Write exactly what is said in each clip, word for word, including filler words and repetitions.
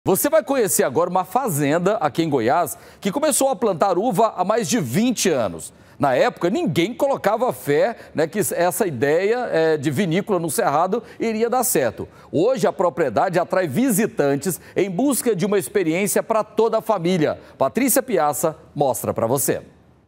Você vai conhecer agora uma fazenda aqui em Goiás que começou a plantar uva há mais de vinte anos. Na época, ninguém colocava fé, né, que essa ideia é, de vinícola no Cerrado iria dar certo. Hoje, a propriedade atrai visitantes em busca de uma experiência para toda a família. Patrícia Piazza mostra para você.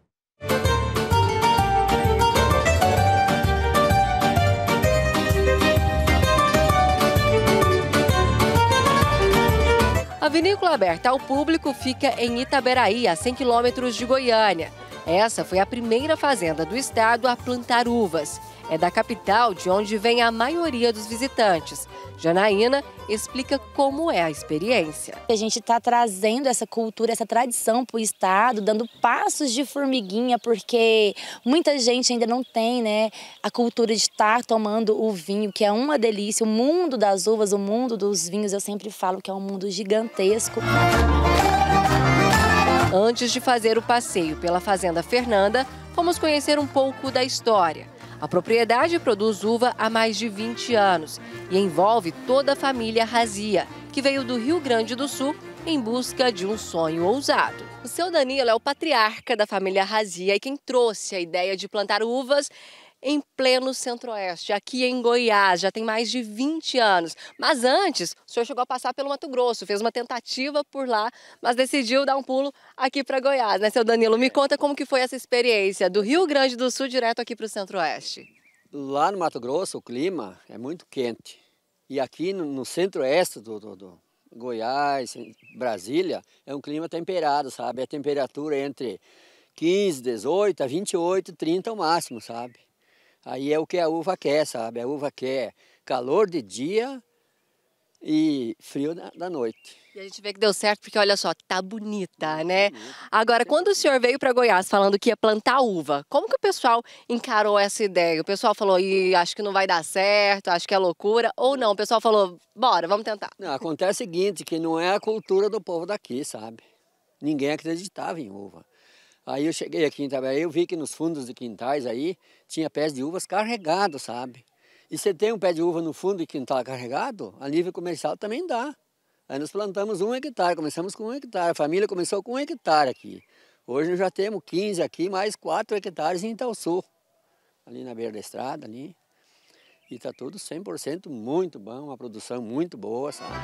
A vinícola aberta ao público fica em Itaberaí, a cem quilômetros de Goiânia. Essa foi a primeira fazenda do estado a plantar uvas. É da capital de onde vem a maioria dos visitantes. Janaína explica como é a experiência. A gente está trazendo essa cultura, essa tradição para o estado, dando passos de formiguinha, porque muita gente ainda não tem, né, a cultura de estar tomando o vinho, que é uma delícia. O mundo das uvas, o mundo dos vinhos, eu sempre falo que é um mundo gigantesco. Antes de fazer o passeio pela Fazenda Fernanda, fomos conhecer um pouco da história. A propriedade produz uva há mais de vinte anos e envolve toda a família Razia, que veio do Rio Grande do Sul em busca de um sonho ousado. O seu Danilo é o patriarca da família Razia e quem trouxe a ideia de plantar uvas em pleno centro-oeste, aqui em Goiás, já tem mais de vinte anos. Mas antes, o senhor chegou a passar pelo Mato Grosso, fez uma tentativa por lá, mas decidiu dar um pulo aqui para Goiás, né, seu Danilo? Me conta como que foi essa experiência do Rio Grande do Sul direto aqui para o centro-oeste. Lá no Mato Grosso, o clima é muito quente. E aqui no, no centro-oeste do, do, do Goiás, Brasília, é um clima temperado, sabe? A temperatura entre quinze, dezoito a vinte e oito, trinta ao máximo, sabe? Aí é o que a uva quer, sabe? A uva quer calor de dia e frio da noite. E a gente vê que deu certo porque, olha só, tá bonita, né? Agora, quando o senhor veio para Goiás falando que ia plantar uva, como que o pessoal encarou essa ideia? O pessoal falou, Ih, acho que não vai dar certo, acho que é loucura, ou não? O pessoal falou, bora, vamos tentar. Não, acontece o seguinte, que não é a cultura do povo daqui, sabe? Ninguém acreditava em uva. Aí eu cheguei aqui em Itaberaí, eu vi que nos fundos de quintais aí tinha pés de uvas carregados, sabe? E se tem um pé de uva no fundo de quintal carregado, a nível comercial também dá. Aí nós plantamos um hectare, começamos com um hectare, a família começou com um hectare aqui. Hoje nós já temos quinze aqui, mais quatro hectares em Itaúsu, ali na beira da estrada, ali. E tá tudo cem por cento muito bom, uma produção muito boa, sabe?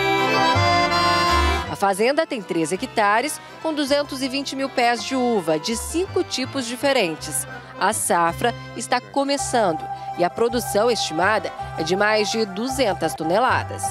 A fazenda tem três hectares, com duzentos e vinte mil pés de uva, de cinco tipos diferentes. A safra está começando e a produção estimada é de mais de duzentas toneladas.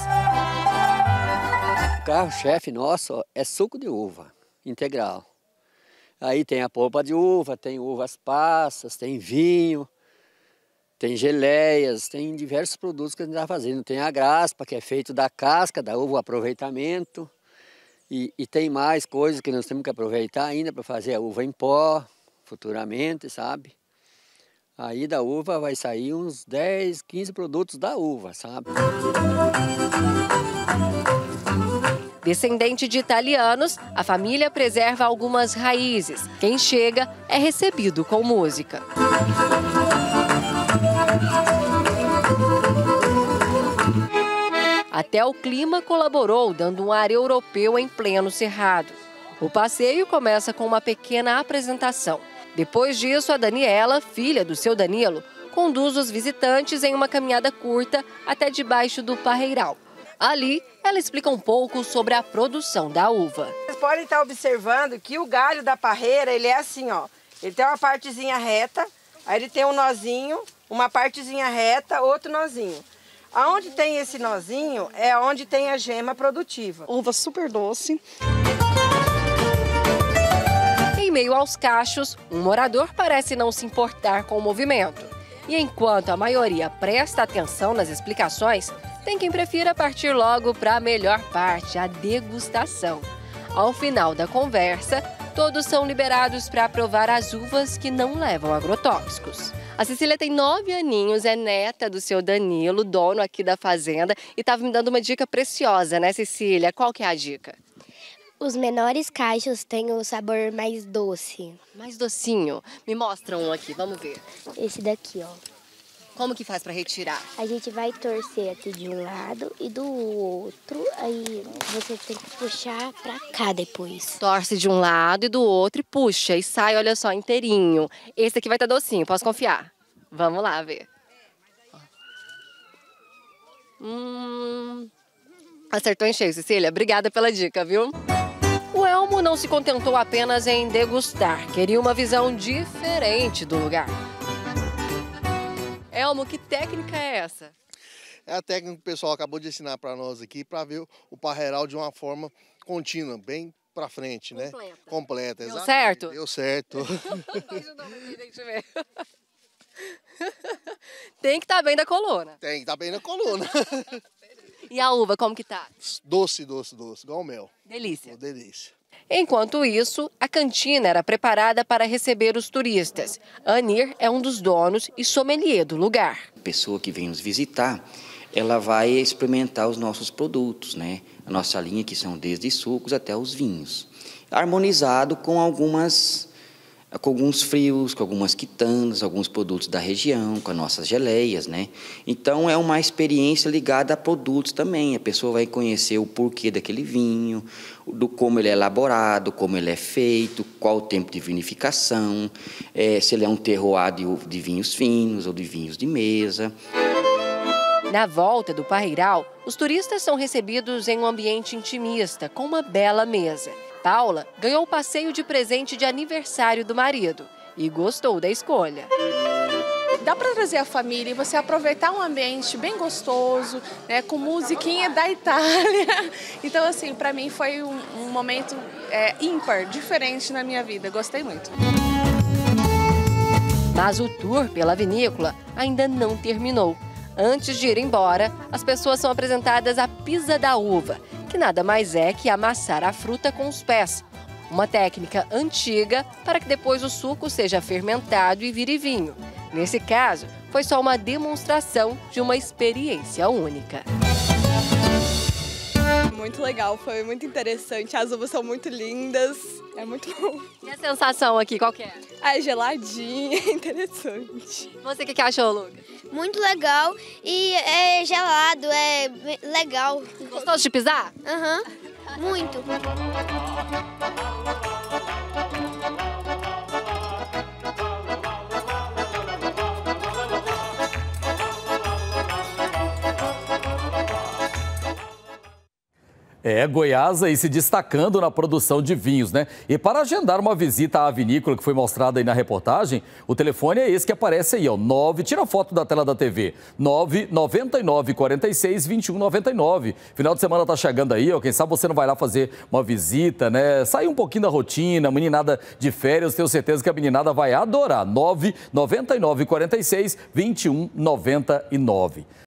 O carro-chefe nosso é suco de uva integral. Aí tem a polpa de uva, tem uvas passas, tem vinho, tem geleias, tem diversos produtos que a gente está fazendo. Tem a graspa, que é feito da casca da uva, o aproveitamento. E, e tem mais coisas que nós temos que aproveitar ainda para fazer a uva em pó, futuramente, sabe? Aí da uva vai sair uns dez, quinze produtos da uva, sabe? Descendente de italianos, a família preserva algumas raízes. Quem chega é recebido com música. Até o clima colaborou, dando um ar europeu em pleno cerrado. O passeio começa com uma pequena apresentação. Depois disso, a Daniela, filha do seu Danilo, conduz os visitantes em uma caminhada curta até debaixo do parreiral. Ali, ela explica um pouco sobre a produção da uva. Vocês podem estar observando que o galho da parreira, ele é assim, ó. Ele tem uma partezinha reta, aí ele tem um nozinho, uma partezinha reta, outro nozinho. Aonde tem esse nozinho é onde tem a gema produtiva. Uva super doce. Em meio aos cachos, um morador parece não se importar com o movimento. E enquanto a maioria presta atenção nas explicações, tem quem prefira partir logo para a melhor parte, a degustação. Ao final da conversa, todos são liberados para provar as uvas que não levam agrotóxicos. A Cecília tem nove aninhos, é neta do seu Danilo, dono aqui da fazenda, e estava me dando uma dica preciosa, né, Cecília? Qual que é a dica? Os menores cachos têm o sabor mais doce. Mais docinho. Me mostra um aqui, vamos ver. Esse daqui, ó. Como que faz para retirar? A gente vai torcer aqui de um lado e do outro, aí você tem que puxar pra cá depois. Torce de um lado e do outro e puxa, e sai, olha só, inteirinho. Esse aqui vai estar docinho, posso confiar? Vamos lá ver. Hum... Acertou em cheio, Cecília. Obrigada pela dica, viu? O Elmo não se contentou apenas em degustar, queria uma visão diferente do lugar. Elmo, que técnica é essa? É a técnica que o pessoal acabou de ensinar para nós aqui, para ver o parreiral de uma forma contínua, bem para frente, Completa. né? Completa. Deu exatamente. certo? Deu certo. Gente ver. Tem que estar bem da coluna. Tem que estar bem na coluna. E a uva, como que tá? Doce, doce, doce, igual mel. Delícia. Oh, delícia. Enquanto isso, a cantina era preparada para receber os turistas. Anir é um dos donos e sommelier do lugar. A pessoa que vem nos visitar, ela vai experimentar os nossos produtos, né? A nossa linha, que são desde sucos até os vinhos. Harmonizado com algumas, com alguns frios, com algumas quitanas, alguns produtos da região, com as nossas geleias, né? Então, é uma experiência ligada a produtos também. A pessoa vai conhecer o porquê daquele vinho, do como ele é elaborado, como ele é feito, qual o tempo de vinificação, é, se ele é um terroir de, de vinhos finos ou de vinhos de mesa. Na volta do parreiral, os turistas são recebidos em um ambiente intimista, com uma bela mesa. Paula ganhou o passeio de presente de aniversário do marido e gostou da escolha. Dá para trazer a família e você aproveitar um ambiente bem gostoso, né, com musiquinha da Itália. Então, assim, para mim foi um, um momento é, ímpar, diferente na minha vida. Gostei muito. Mas o tour pela vinícola ainda não terminou. Antes de ir embora, as pessoas são apresentadas à pisa da uva, que nada mais é que amassar a fruta com os pés. Uma técnica antiga para que depois o suco seja fermentado e vire vinho. Nesse caso, foi só uma demonstração de uma experiência única. Muito legal, foi muito interessante. As uvas são muito lindas, é muito bom. E a sensação aqui, qual que é? Ah, é geladinha, é interessante. Você, o que, que achou, Lucas? Muito legal e é gelado, é legal. Gostou de pisar? Aham, uhum, muito. É, Goiás aí se destacando na produção de vinhos, né? E para agendar uma visita à vinícola que foi mostrada aí na reportagem, o telefone é esse que aparece aí, ó, nove, tira a foto da tela da T V, nove nove nove, quatro seis, dois um nove nove. Final de semana tá chegando aí, ó, quem sabe você não vai lá fazer uma visita, né? Sair um pouquinho da rotina, meninada de férias, tenho certeza que a meninada vai adorar. nove nove nove, quatro seis, dois um nove nove.